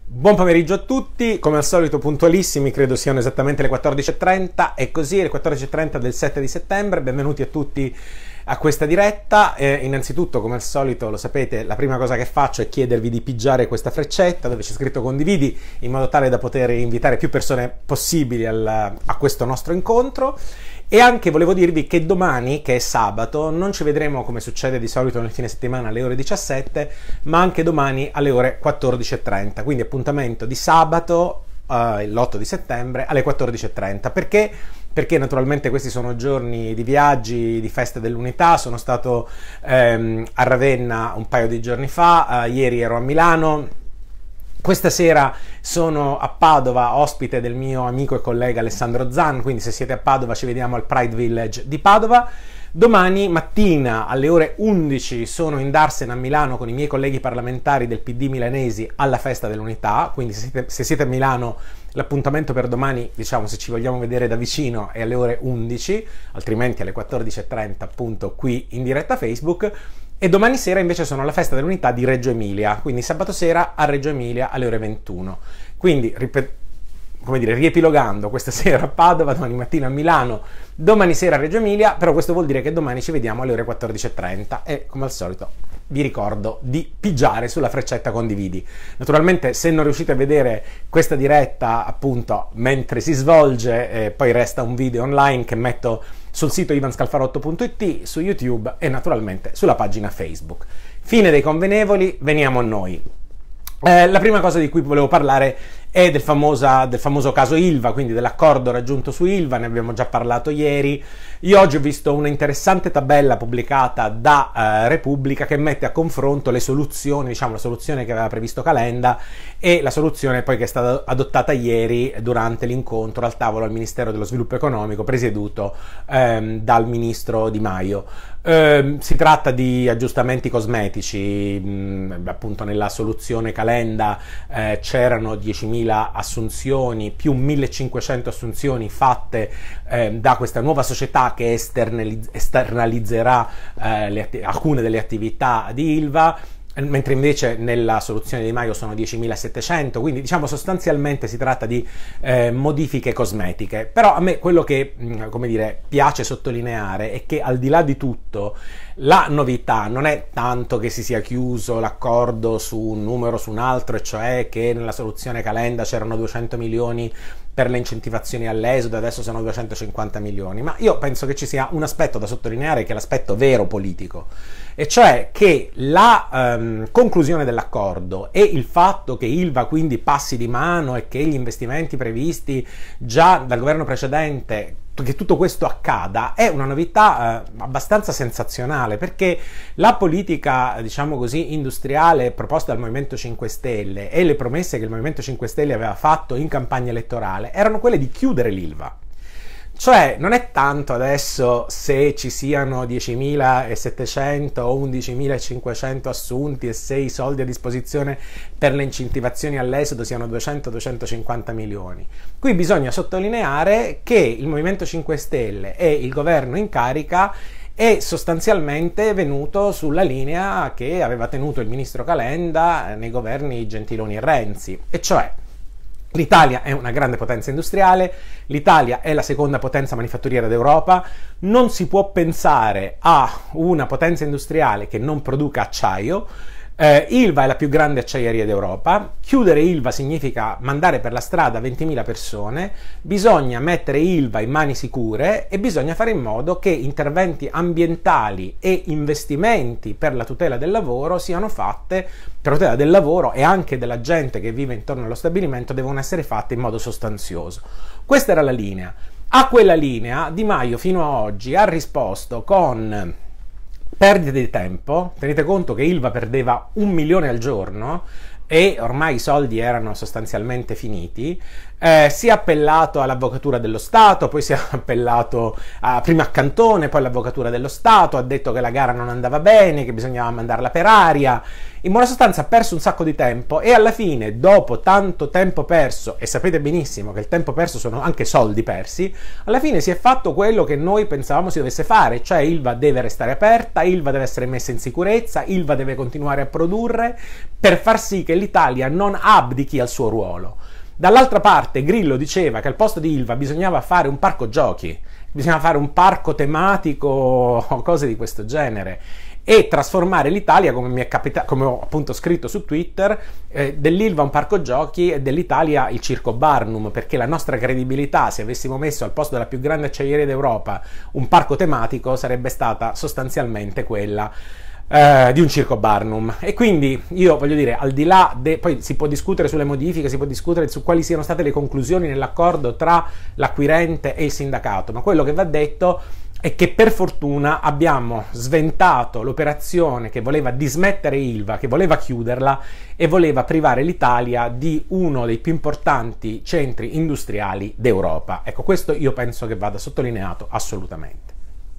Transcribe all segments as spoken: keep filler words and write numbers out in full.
Buon pomeriggio a tutti, come al solito puntualissimi, credo siano esattamente le quattordici e trenta e così le quattordici e trenta del sette di settembre. Benvenuti a tutti a questa diretta. Eh, innanzitutto, come al solito, lo sapete, la prima cosa che faccio è chiedervi di pigiare questa freccetta dove c'è scritto condividi, in modo tale da poter invitare più persone possibili al, a questo nostro incontro. E anche volevo dirvi che domani, che è sabato, non ci vedremo come succede di solito nel fine settimana alle ore diciassette, ma anche domani alle ore quattordici e trenta, quindi appuntamento di sabato, uh, l'otto di settembre, alle quattordici e trenta. Perché? Perché naturalmente questi sono giorni di viaggi, di feste dell'unità. Sono stato ehm, a Ravenna un paio di giorni fa, uh, ieri ero a Milano. Questa sera sono a Padova, ospite del mio amico e collega Alessandro Zan, quindi se siete a Padova ci vediamo al Pride Village di Padova. Domani mattina alle ore undici sono in Darsena a Milano con i miei colleghi parlamentari del P D milanesi alla Festa dell'Unità, quindi se siete, se siete a Milano l'appuntamento per domani, diciamo, se ci vogliamo vedere da vicino, è alle ore undici, altrimenti alle quattordici e trenta appunto qui in diretta Facebook. E domani sera invece sono alla Festa dell'Unità di Reggio Emilia, quindi sabato sera a Reggio Emilia alle ore ventuno. Quindi, come dire, riepilogando, questa sera a Padova, domani mattina a Milano, domani sera a Reggio Emilia, però questo vuol dire che domani ci vediamo alle ore quattordici e trenta e, come al solito, vi ricordo di pigiare sulla freccetta condividi. Naturalmente, se non riuscite a vedere questa diretta, appunto, mentre si svolge, eh, poi resta un video online che metto sul sito ivan scalfarotto punto it, su YouTube e naturalmente sulla pagina Facebook. Fine dei convenevoli, veniamo a noi. Eh, la prima cosa di cui volevo parlare è del, famosa, del famoso caso Ilva, quindi dell'accordo raggiunto su Ilva, ne abbiamo già parlato ieri. Io oggi ho visto una interessante tabella pubblicata da eh, Repubblica che mette a confronto le soluzioni, diciamo la soluzione che aveva previsto Calenda e la soluzione poi che è stata adottata ieri durante l'incontro al tavolo al Ministero dello Sviluppo Economico presieduto ehm, dal ministro Di Maio. Eh, si tratta di aggiustamenti cosmetici, mh, appunto nella soluzione Calenda eh, c'erano diecimila assunzioni più millecinquecento assunzioni fatte eh, da questa nuova società che esternalizz- esternalizzerà eh, le atti- alcune delle attività di Ilva, mentre invece nella soluzione di Maio sono diecimilasettecento, quindi diciamo sostanzialmente si tratta di eh, modifiche cosmetiche. Però a me quello che, come dire, piace sottolineare è che al di là di tutto la novità non è tanto che si sia chiuso l'accordo su un numero su un altro, e cioè che nella soluzione Calenda c'erano duecento milioni per le incentivazioni all'esodo, adesso sono duecentocinquanta milioni, ma io penso che ci sia un aspetto da sottolineare che è l'aspetto vero politico, e cioè che la um, conclusione dell'accordo e il fatto che Ilva quindi passi di mano e che gli investimenti previsti già dal governo precedente, che tutto questo accada, è una novità eh, abbastanza sensazionale, perché la politica, diciamo così, industriale proposta dal Movimento cinque Stelle e le promesse che il Movimento cinque Stelle aveva fatto in campagna elettorale erano quelle di chiudere l'Ilva. Cioè, non è tanto adesso se ci siano diecimilasettecento o undicimilacinquecento assunti e se i soldi a disposizione per le incentivazioni all'esodo siano duecento duecentocinquanta milioni. Qui bisogna sottolineare che il Movimento cinque Stelle e il governo in carica è sostanzialmente venuto sulla linea che aveva tenuto il ministro Calenda nei governi Gentiloni e Renzi, e cioè l'Italia è una grande potenza industriale, l'Italia è la seconda potenza manifatturiera d'Europa, non si può pensare a una potenza industriale che non produca acciaio. Eh, Ilva è la più grande acciaieria d'Europa, chiudere Ilva significa mandare per la strada ventimila persone, bisogna mettere Ilva in mani sicure e bisogna fare in modo che interventi ambientali e investimenti per la tutela del lavoro siano fatte, per la tutela del lavoro e anche della gente che vive intorno allo stabilimento, devono essere fatte in modo sostanzioso. Questa era la linea. A quella linea Di Maio fino a oggi ha risposto con perdite di tempo. Tenete conto che Ilva perdeva un milione al giorno e ormai i soldi erano sostanzialmente finiti. Eh, si è appellato all'Avvocatura dello Stato, poi si è appellato a, prima a Cantone, poi all'Avvocatura dello Stato, ha detto che la gara non andava bene, che bisognava mandarla per aria. In buona sostanza ha perso un sacco di tempo e alla fine, dopo tanto tempo perso, e sapete benissimo che il tempo perso sono anche soldi persi, alla fine si è fatto quello che noi pensavamo si dovesse fare, cioè Ilva deve restare aperta, Ilva deve essere messa in sicurezza, Ilva deve continuare a produrre, per far sì che l'Italia non abdichi al suo ruolo. Dall'altra parte Grillo diceva che al posto di Ilva bisognava fare un parco giochi, bisognava fare un parco tematico o cose di questo genere e trasformare l'Italia, come mi è capitato, come ho appunto scritto su Twitter, eh, dell'Ilva un parco giochi e dell'Italia il circo Barnum, perché la nostra credibilità, se avessimo messo al posto della più grande acciaieria d'Europa un parco tematico, sarebbe stata sostanzialmente quella Uh, di un circo Barnum. E quindi io voglio dire, al di là de... poi si può discutere sulle modifiche, si può discutere su quali siano state le conclusioni nell'accordo tra l'acquirente e il sindacato, ma quello che va detto è che per fortuna abbiamo sventato l'operazione che voleva dismettere Ilva, che voleva chiuderla e voleva privare l'Italia di uno dei più importanti centri industriali d'Europa. Ecco, questo io penso che vada sottolineato assolutamente.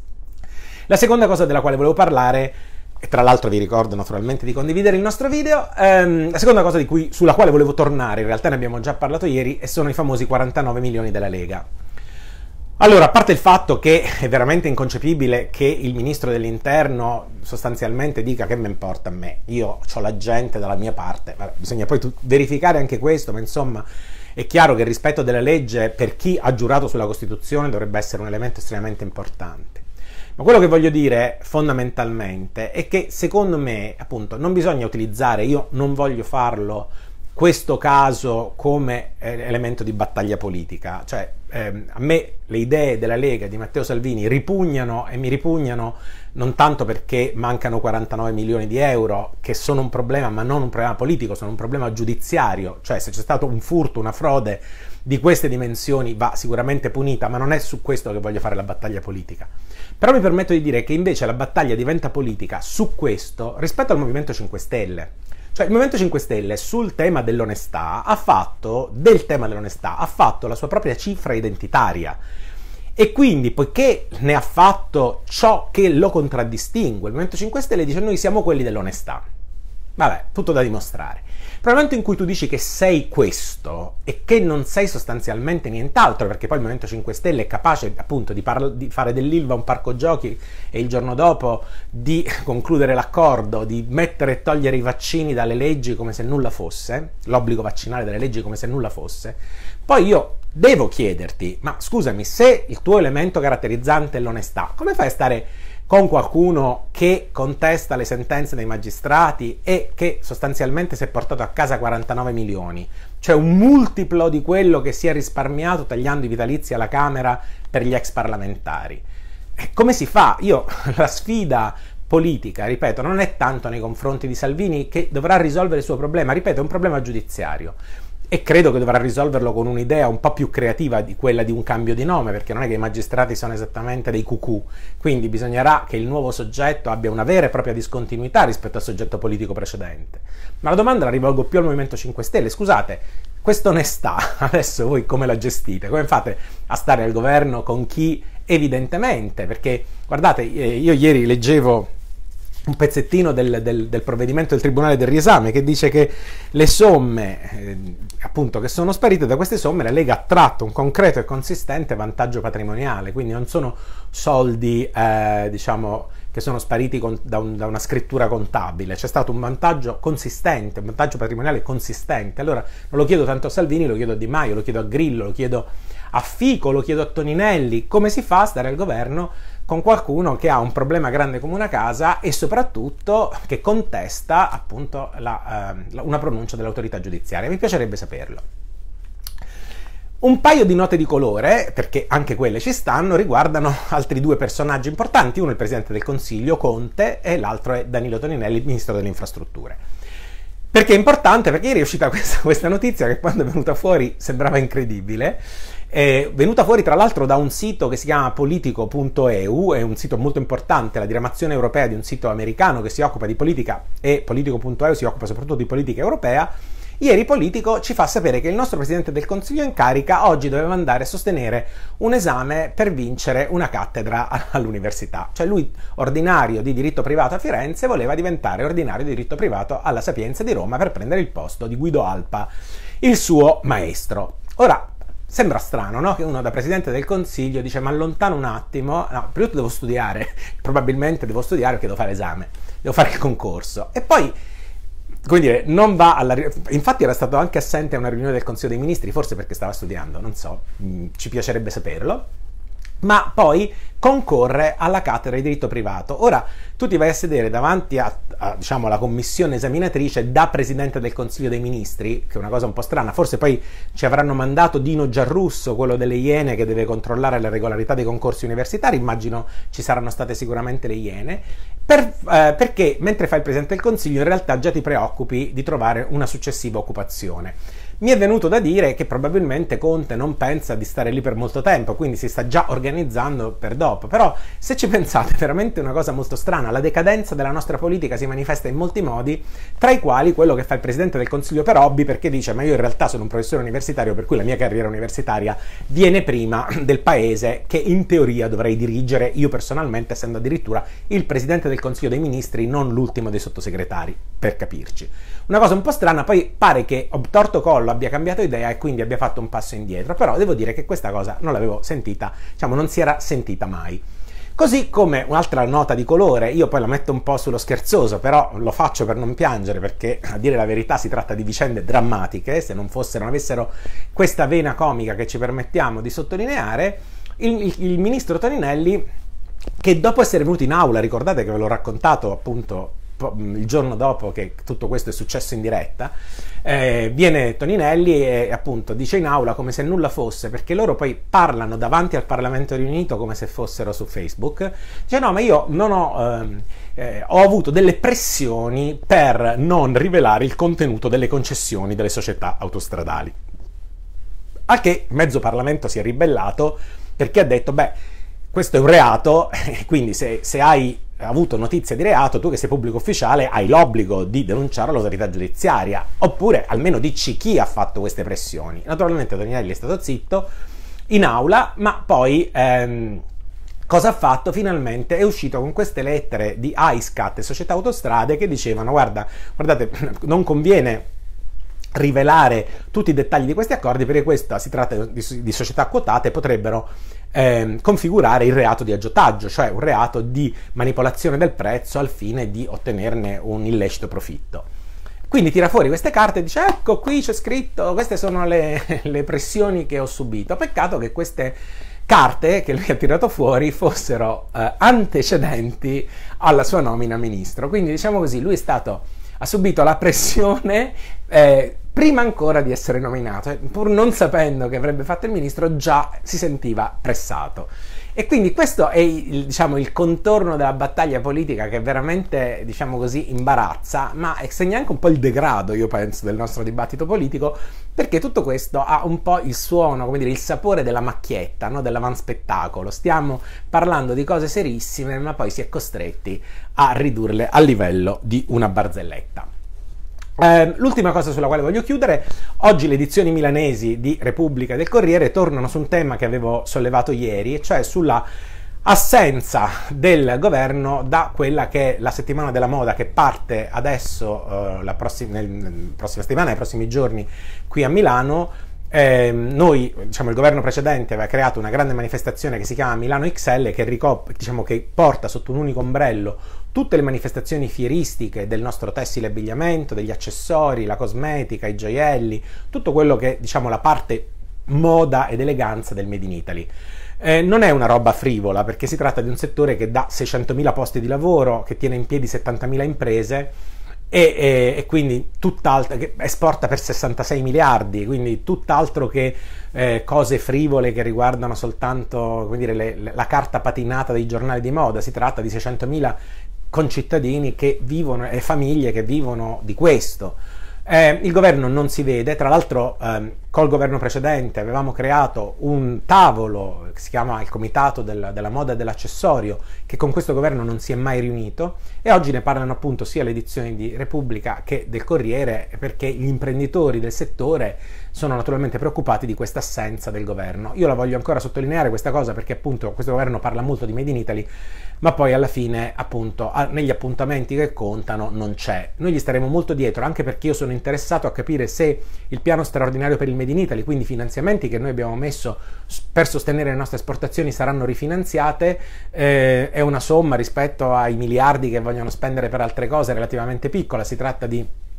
La seconda cosa della quale volevo parlare, e tra l'altro vi ricordo naturalmente di condividere il nostro video, ehm, la seconda cosa di cui, sulla quale volevo tornare, in realtà ne abbiamo già parlato ieri, e sono i famosi quarantanove milioni della Lega. Allora, a parte il fatto che è veramente inconcepibile che il ministro dell'interno sostanzialmente dica che me importa a me, io ho la gente dalla mia parte, vabbè, bisogna poi verificare anche questo, ma insomma è chiaro che il rispetto della legge per chi ha giurato sulla Costituzione dovrebbe essere un elemento estremamente importante. Ma quello che voglio dire fondamentalmente è che secondo me, appunto, non bisogna utilizzare, io non voglio farlo, questo caso come eh, elemento di battaglia politica. Cioè, ehm, a me le idee della Lega, di Matteo Salvini, ripugnano e mi ripugnano non tanto perché mancano quarantanove milioni di euro, che sono un problema, ma non un problema politico, sono un problema giudiziario. Cioè, se c'è stato un furto, una frode di queste dimensioni va sicuramente punita, ma non è su questo che voglio fare la battaglia politica. Però mi permetto di dire che invece la battaglia diventa politica su questo rispetto al Movimento cinque Stelle. Cioè il Movimento cinque Stelle sul tema dell'onestà ha fatto, del tema dell'onestà, ha fatto la sua propria cifra identitaria. E quindi, poiché ne ha fatto ciò che lo contraddistingue, il Movimento cinque Stelle dice: noi siamo quelli dell'onestà. Vabbè, tutto da dimostrare. Però nel momento in cui tu dici che sei questo e che non sei sostanzialmente nient'altro, perché poi il Movimento cinque Stelle è capace appunto di, di fare dell'Ilva un parco giochi e il giorno dopo di concludere l'accordo, di mettere e togliere i vaccini dalle leggi come se nulla fosse, l'obbligo vaccinale dalle leggi come se nulla fosse, poi io devo chiederti, ma scusami, se il tuo elemento caratterizzante è l'onestà, come fai a stare con qualcuno che contesta le sentenze dei magistrati e che sostanzialmente si è portato a casa quarantanove milioni, cioè un multiplo di quello che si è risparmiato tagliando i vitalizi alla Camera per gli ex parlamentari? E come si fa? Io la sfida politica, ripeto, non è tanto nei confronti di Salvini, che dovrà risolvere il suo problema, ripeto, è un problema giudiziario. E credo che dovrà risolverlo con un'idea un po' più creativa di quella di un cambio di nome, perché non è che i magistrati sono esattamente dei cucù, quindi bisognerà che il nuovo soggetto abbia una vera e propria discontinuità rispetto al soggetto politico precedente. Ma la domanda la rivolgo più al Movimento cinque Stelle: scusate, questa onestà adesso voi come la gestite? Come fate a stare al governo con chi evidentemente, perché guardate, io ieri leggevo un pezzettino del, del, del provvedimento del Tribunale del Riesame che dice che le somme eh, appunto che sono sparite, da queste somme la Lega ha tratto un concreto e consistente vantaggio patrimoniale, quindi non sono soldi eh, diciamo che sono spariti con, da, un, da una scrittura contabile, c'è stato un vantaggio consistente, un vantaggio patrimoniale consistente. Allora non lo chiedo tanto a Salvini, lo chiedo a Di Maio, lo chiedo a Grillo, lo chiedo a Fico, lo chiedo a Toninelli: come si fa a stare al governo con qualcuno che ha un problema grande come una casa e soprattutto che contesta appunto la, eh, una pronuncia dell'autorità giudiziaria? Mi piacerebbe saperlo. Un paio di note di colore, perché anche quelle ci stanno, riguardano altri due personaggi importanti, uno è il Presidente del Consiglio, Conte, e l'altro è Danilo Toninelli, Ministro delle Infrastrutture. Perché è importante? Perché ieri è uscita questa, questa notizia che quando è venuta fuori sembrava incredibile. È venuta fuori tra l'altro da un sito che si chiama politico punto e u, è un sito molto importante, la diramazione europea di un sito americano che si occupa di politica, e politico punto e u si occupa soprattutto di politica europea. Ieri Politico ci fa sapere che il nostro Presidente del Consiglio in carica oggi doveva andare a sostenere un esame per vincere una cattedra all'università. Cioè lui, ordinario di diritto privato a Firenze, voleva diventare ordinario di diritto privato alla Sapienza di Roma per prendere il posto di Guido Alpa, il suo maestro. Ora, sembra strano, no? Che uno da Presidente del Consiglio dice: ma allontano un attimo, no, prima devo studiare, probabilmente devo studiare perché devo fare l'esame, devo fare il concorso. E poi come dire, non va alla... Infatti era stato anche assente a una riunione del Consiglio dei Ministri, forse perché stava studiando, non so, ci piacerebbe saperlo, ma poi concorre alla cattedra di diritto privato. Ora, tu ti vai a sedere davanti a, a, diciamo, alla commissione esaminatrice da Presidente del Consiglio dei Ministri, che è una cosa un po' strana, forse poi ci avranno mandato Dino Giarrusso, quello delle Iene, che deve controllare la regolarità dei concorsi universitari, immagino ci saranno state sicuramente le Iene, per, eh, perché mentre fai il Presidente del Consiglio in realtà già ti preoccupi di trovare una successiva occupazione. Mi è venuto da dire che probabilmente Conte non pensa di stare lì per molto tempo, quindi si sta già organizzando per dopo. Però, se ci pensate, è veramente una cosa molto strana. La decadenza della nostra politica si manifesta in molti modi, tra i quali quello che fa il Presidente del Consiglio per hobby, perché dice: ma io in realtà sono un professore universitario, per cui la mia carriera universitaria viene prima del paese che in teoria dovrei dirigere io personalmente, essendo addirittura il Presidente del Consiglio dei Ministri, non l'ultimo dei sottosegretari, per capirci. Una cosa un po' strana, poi pare che obtorto collo abbia cambiato idea e quindi abbia fatto un passo indietro, però devo dire che questa cosa non l'avevo sentita, diciamo non si era sentita mai. Così come un'altra nota di colore, io poi la metto un po' sullo scherzoso, però lo faccio per non piangere, perché a dire la verità si tratta di vicende drammatiche, se non fossero, non avessero questa vena comica che ci permettiamo di sottolineare, il, il, il ministro Toninelli, che dopo essere venuto in aula, ricordate che ve l'ho raccontato appunto il giorno dopo che tutto questo è successo in diretta, eh, viene Toninelli e appunto dice in aula come se nulla fosse, perché loro poi parlano davanti al Parlamento riunito come se fossero su Facebook, dice: no, ma io non ho ehm, eh, ho avuto delle pressioni per non rivelare il contenuto delle concessioni delle società autostradali, a che mezzo Parlamento si è ribellato, perché ha detto: beh, questo è un reato, quindi se, se hai avuto notizia di reato, tu che sei pubblico ufficiale hai l'obbligo di denunciare all'autorità giudiziaria, oppure almeno dici chi ha fatto queste pressioni. Naturalmente Toninelli è stato zitto in aula, ma poi ehm, cosa ha fatto? Finalmente è uscito con queste lettere di AISCAT e Società Autostrade che dicevano: guarda, guardate, non conviene rivelare tutti i dettagli di questi accordi, perché questa si tratta di, di società quotate, potrebbero eh, configurare il reato di aggiotaggio, cioè un reato di manipolazione del prezzo al fine di ottenerne un illecito profitto. Quindi tira fuori queste carte e dice: ecco, qui c'è scritto, queste sono le, le pressioni che ho subito. Peccato che queste carte che lui ha tirato fuori fossero eh, antecedenti alla sua nomina a ministro. Quindi, diciamo così, lui è stato ha subito la pressione eh, prima ancora di essere nominato, pur non sapendo che avrebbe fatto il ministro, già si sentiva pressato. E quindi questo è il, diciamo, il contorno della battaglia politica che veramente, diciamo così, imbarazza, ma segna anche un po' il degrado, io penso, del nostro dibattito politico, perché tutto questo ha un po' il suono, come dire, il sapore della macchietta, no? Dell'avanspettacolo. Stiamo parlando di cose serissime, ma poi si è costretti a ridurle a livello di una barzelletta. Eh, l'ultima cosa sulla quale voglio chiudere: oggi le edizioni milanesi di Repubblica e del Corriere tornano su un tema che avevo sollevato ieri, e cioè sulla assenza del governo da quella che è la settimana della moda, che parte adesso, eh, la prossima, nel, nel prossima settimana, nei prossimi giorni qui a Milano. Eh, noi, diciamo, il governo precedente aveva creato una grande manifestazione che si chiama Milano X L, che, ricop- diciamo, che porta sotto un unico ombrello tutte le manifestazioni fieristiche del nostro tessile e abbigliamento, degli accessori, la cosmetica, i gioielli, tutto quello che, diciamo, la parte moda ed eleganza del Made in Italy. Eh, non è una roba frivola, perché si tratta di un settore che dà seicentomila posti di lavoro, che tiene in piedi settantamila imprese, E, e, e quindi tutt'altro, che esporta per sessantasei miliardi, quindi tutt'altro che eh, cose frivole che riguardano soltanto, come dire, le, le, la carta patinata dei giornali di moda. Si tratta di seicentomila concittadini che vivono e famiglie che vivono di questo. Eh, il governo non si vede, tra l'altro ehm, col governo precedente avevamo creato un tavolo che si chiama il Comitato del, della Moda e dell'Accessorio, che con questo governo non si è mai riunito, e oggi ne parlano appunto sia le edizioni di Repubblica che del Corriere, perché gli imprenditori del settore sono naturalmente preoccupati di questa assenza del governo. Io la voglio ancora sottolineare questa cosa, perché appunto questo governo parla molto di Made in Italy, ma poi alla fine appunto negli appuntamenti che contano non c'è. Noi gli staremo molto dietro, anche perché io sono interessato a capire se il piano straordinario per il Made in Italy, quindi i finanziamenti che noi abbiamo messo per sostenere le nostre esportazioni, saranno rifinanziate. Eh, è una somma rispetto ai miliardi che vogliono spendere per altre cose relativamente piccola, si tratta di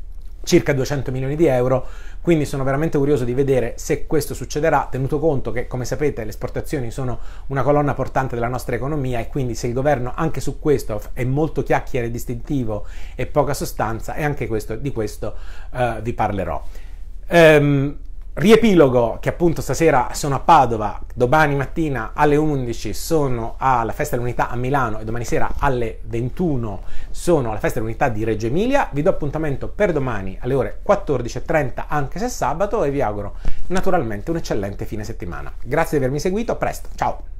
circa duecento milioni di euro, quindi sono veramente curioso di vedere se questo succederà, tenuto conto che, come sapete, le esportazioni sono una colonna portante della nostra economia, e quindi se il governo anche su questo è molto chiacchiere distintivo e poca sostanza, e anche questo, di questo uh, vi parlerò. Um, Riepilogo che appunto stasera sono a Padova, domani mattina alle undici sono alla Festa dell'Unità a Milano e domani sera alle ventuno sono alla Festa dell'Unità di Reggio Emilia. Vi do appuntamento per domani alle ore quattordici e trenta anche se sabato, e vi auguro naturalmente un eccellente fine settimana. Grazie di avermi seguito, a presto, ciao!